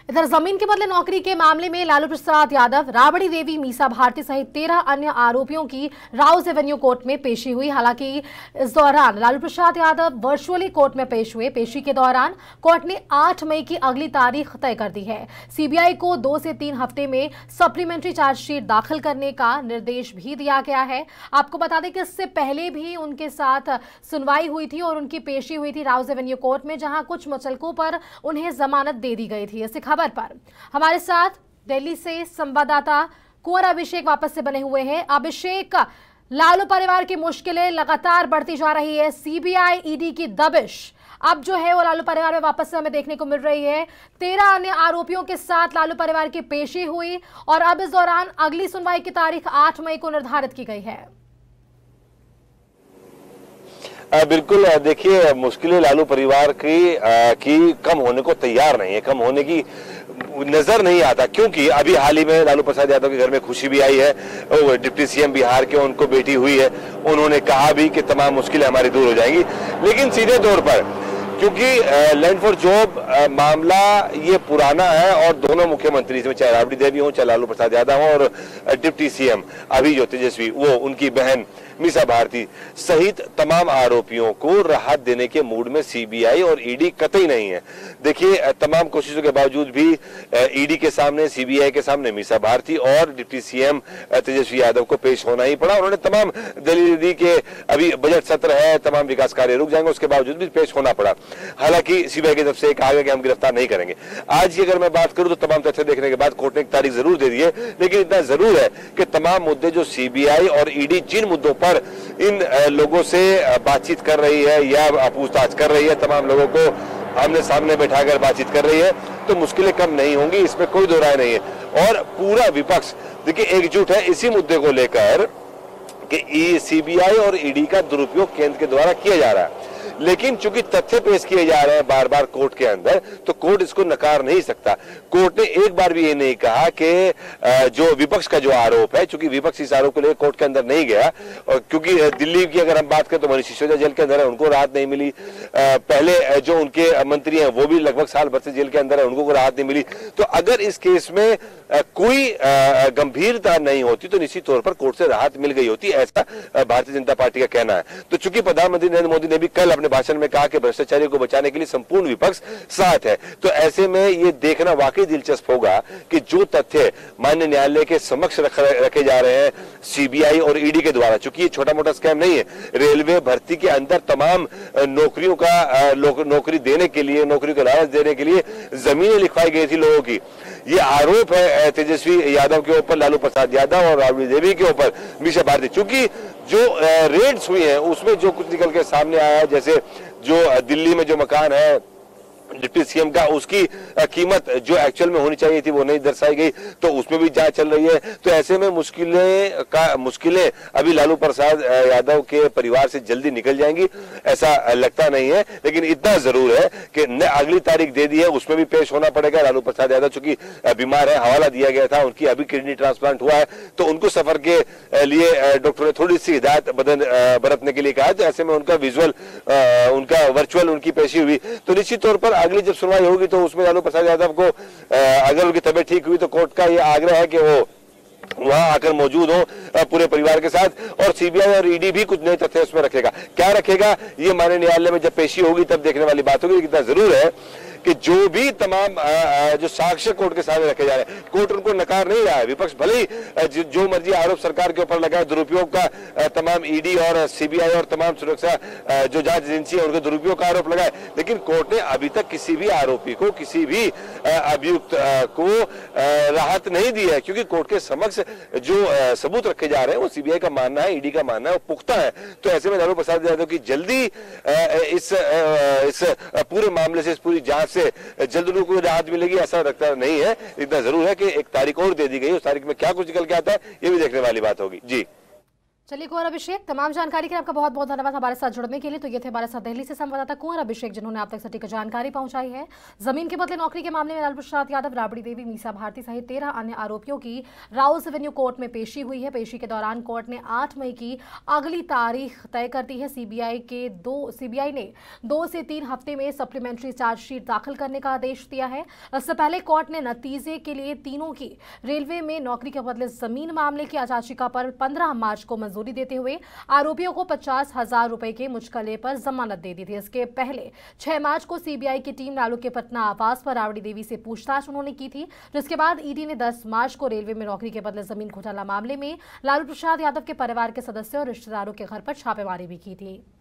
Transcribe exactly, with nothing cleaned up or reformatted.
इधर जमीन के बदले नौकरी के मामले में लालू प्रसाद यादव, राबड़ी देवी, मीसा भारती सहित तेरह अन्य आरोपियों की राउज एवेन्यू कोर्ट में पेशी हुई। हालांकि इस दौरान लालू प्रसाद यादव वर्चुअली कोर्ट में पेश हुए। पेशी के दौरान कोर्ट ने आठ मई की अगली तारीख तय कर दी है। सीबीआई को दो से तीन हफ्ते में सप्लीमेंट्री चार्जशीट दाखिल करने का निर्देश भी दिया गया है। आपको बता दें कि इससे पहले भी उनके साथ सुनवाई हुई थी और उनकी पेशी हुई थी राउज एवेन्यू कोर्ट में, जहां कुछ मुचलकों पर उन्हें जमानत दे दी गई थी। इस खबर पर हमारे साथ दिल्ली से संवाददाता कुंवर अभिषेक वापस से बने हुए हैं। अभिषेक, लालू परिवार की मुश्किलें लगातार बढ़ती जा रही है। सीबीआई ईडी की दबिश अब जो है वो लालू परिवार में वापस से हमें देखने को मिल रही है। तेरह अन्य आरोपियों के साथ लालू परिवार की पेशी हुई और अब इस दौरान अगली सुनवाई की तारीख आठ मई को निर्धारित की गई है। आ, बिल्कुल, देखिए मुश्किलें लालू परिवार की आ, की कम होने को तैयार नहीं है, कम होने की नजर नहीं आता, क्योंकि अभी हाल ही में लालू प्रसाद यादव के घर में खुशी भी आई है। वो डिप्टी सीएम बिहार के उनको बेटी हुई है, उन्होंने कहा भी कि तमाम मुश्किलें हमारी दूर हो जाएंगी। लेकिन सीधे तौर पर क्योंकि लैंड फॉर जॉब मामला ये पुराना है और दोनों मुख्यमंत्री इसमें चाहे राबड़ी देवी हो, चाहे लालू प्रसाद यादव हो, और डिप्टी सीएम अभी जो तेजस्वी, वो उनकी बहन मीसा भारती सहित तमाम आरोपियों को राहत देने के मूड में सीबीआई और ईडी कतई नहीं है। देखिए, तमाम कोशिशों के बावजूद भी ईडी के सामने, सीबीआई के सामने मीसा भारती और डिप्टी सीएम तेजस्वी यादव को पेश होना ही पड़ा। उन्होंने तमाम दलील दी कि अभी बजट सत्र है, तमाम विकास कार्य रुक जाएंगे, उसके बावजूद भी पेश होना पड़ा। हालांकि सीबीआई की तरफ से कहा गया कि हम गिरफ्तार नहीं करेंगे। आज की अगर मैं बात करूं तो तमाम तथ्य देखने के बाद कोर्ट ने एक तारीख जरूर दे दी है, लेकिन इतना जरूर है कि तमाम मुद्दे जो सीबीआई और ईडी जिन मुद्दों पर इन लोगों से बातचीत कर रही है या पूछताछ कर रही है, तमाम लोगों को आमने सामने बैठाकर बातचीत कर रही है, तो मुश्किलें कम नहीं होंगी, इसमें कोई दो राय नहीं है। और पूरा विपक्ष देखिए एकजुट है इसी मुद्दे को लेकर कि सीबीआई और ईडी का दुरुपयोग केंद्र के द्वारा किया जा रहा है। लेकिन चूंकि तथ्य पेश किए जा रहे हैं बार बार कोर्ट के अंदर, तो कोर्ट इसको नकार नहीं सकता। कोर्ट ने एक बार भी ये नहीं कहा कि जो विपक्ष का जो आरोप है, चूंकि विपक्ष इस आरोप को लेकर कोर्ट के अंदर नहीं गया, और क्योंकि दिल्ली की अगर हम बात करें तो मनीष सिसोदिया जेल के अंदर है, उनको राहत नहीं मिली। पहले जो उनके मंत्री हैं वो भी लगभग साल भर से जेल के अंदर है, उनको राहत नहीं मिली। तो अगर इस केस में कोई गंभीरता नहीं होती तो निश्चित तौर पर कोर्ट से राहत मिल गई होती, ऐसा भारतीय जनता पार्टी का कहना है। तो चूंकि प्रधानमंत्री नरेंद्र मोदी ने भी कल अपने भाषण में कहा कि भ्रष्टाचारियों को बचाने के लिए संपूर्ण विपक्ष साथ है, तो ऐसे में ये देखना वाकई दिलचस्प होगा कि जो तथ्य माननीय न्यायालय के समक्ष रख, रखे जा रहे हैं सीबीआई और ईडी के द्वारा, चूंकि ये छोटा मोटा स्कैम नहीं है, रेलवे भर्ती के अंदर तमाम नौकरियों का नौकरी देने के लिए, नौकरी को लालच देने के लिए जमीनें लिखवाई गई थी लोगों की, ये आरोप है तेजस्वी यादव के ऊपर, लालू प्रसाद यादव और राबड़ी देवी के ऊपर, मीसा भारती। चूंकि जो रेड्स हुई हैं उसमें जो कुछ निकल के सामने आया है, जैसे जो दिल्ली में जो मकान है डिप्टी सीएम का, उसकी कीमत जो एक्चुअल में होनी चाहिए थी वो नहीं दर्शाई गई, तो उसमें भी जांच चल रही है। तो ऐसे में मुश्किलें का मुश्किलें अभी लालू प्रसाद यादव के परिवार से जल्दी निकल जाएंगी ऐसा लगता नहीं है। लेकिन इतना जरूर है कि न अगली तारीख दे दी है, उसमें भी पेश होना पड़ेगा। लालू प्रसाद यादव चूंकि बीमार है, हवाला दिया गया था, उनकी अभी किडनी ट्रांसप्लांट हुआ है, तो उनको सफर के लिए डॉक्टर ने थोड़ी सी हिदायत बरतने के लिए कहा। तो ऐसे में उनका विजुअल, उनका वर्चुअल उनकी पेशी हुई, तो निश्चित तौर पर अगली जब सुनवाई होगी तो उसमें लालू प्रसाद यादव को अगर उनकी तबीयत ठीक हुई तो कोर्ट का ये आग्रह है कि वो वहां आकर मौजूद हो पूरे परिवार के साथ। और सीबीआई और ईडी भी कुछ नए तथ्य उसमें रखेगा। क्या रखेगा ये माननीय न्यायालय में जब पेशी होगी तब देखने वाली बात होगी। इतना जरूर है कि जो भी तमाम जो साक्ष्य कोर्ट के सामने रखे जा रहे हैं, कोर्ट उनको नकार नहीं रहा है। विपक्ष भले ही जो मर्जी आरोप सरकार के ऊपर लगाए, दुरुपयोग का तमाम ईडी और सीबीआई और तमाम सुरक्षा जो जांच एजेंसी है उनके दुरुपयोग का आरोप लगाए, लेकिन कोर्ट ने अभी तक किसी भी आरोपी को, किसी भी अभियुक्त को राहत नहीं दी है, क्योंकि कोर्ट के समक्ष जो सबूत रखे जा रहे हैं वो सीबीआई का मानना है, ईडी का मानना है, वो पुख्ता है। तो ऐसे में लालू प्रसाद यादव की जल्दी इस इस पूरे मामले से, इस पूरी जांच से जल्द उनको कोई राहत मिलेगी ऐसा लगता नहीं है। इतना जरूर है कि एक तारीख और दे दी गई, उस तारीख में क्या कुछ निकल के आता है ये भी देखने वाली बात होगी। जी चलिए कुंवर अभिषेक, तमाम जानकारी के लिए आपका बहुत बहुत धन्यवाद हमारे साथ जुड़ने के लिए। तो ये थे हमारे साथ दिल्ली से संवाददाता कुंवर अभिषेक, जिन्होंने आप तक सटीक जानकारी पहुंचाई है। जमीन के बदले नौकरी के मामले में लालू प्रसाद यादव, राबड़ी देवी, मीसा भारती सहित तेरह अन्य आरोपियों की राउस एवेन्यू कोर्ट में पेशी हुई है। पेशी के दौरान कोर्ट ने आठ मई की अगली तारीख तय कर दी है। सीबीआई के दो सीबीआई ने दो से तीन हफ्ते में सप्लीमेंट्री चार्जशीट दाखिल करने का आदेश दिया है। इससे पहले कोर्ट ने नतीजे के लिए तीनों की रेलवे में नौकरी के बदले जमीन मामले की याचिका पर पंद्रह मार्च को मंजूरी देते हुए आरोपियों को पचास हजार रुपए के मुचकले पर जमानत दे दी थी। इसके पहले छह मार्च को सीबीआई की टीम लालू के पटना आवास पर राबड़ी देवी से पूछताछ उन्होंने की थी, जिसके बाद ईडी ने दस मार्च को रेलवे में नौकरी के बदले जमीन घोटाला मामले में लालू प्रसाद यादव के परिवार के सदस्यों और रिश्तेदारों के घर पर छापेमारी भी की थी।